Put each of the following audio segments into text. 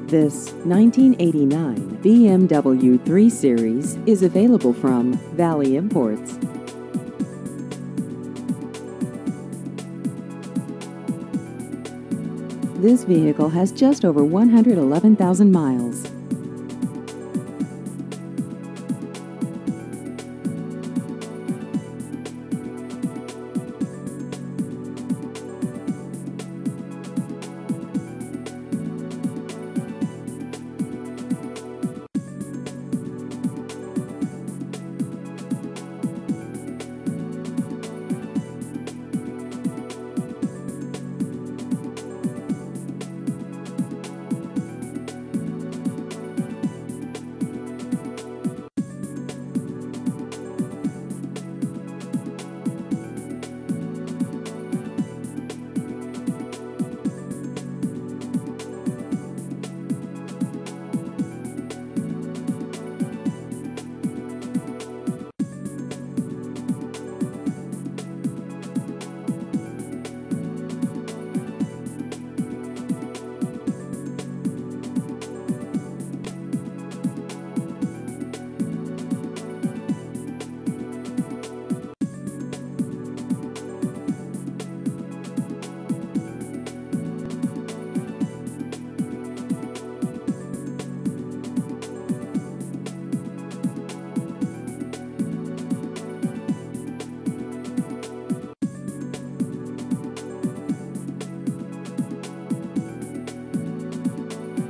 This 1989 BMW 3 Series is available from Valley Imports. This vehicle has just over 111,000 miles.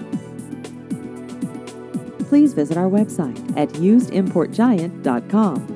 Please visit our website at usedimportgiant.com.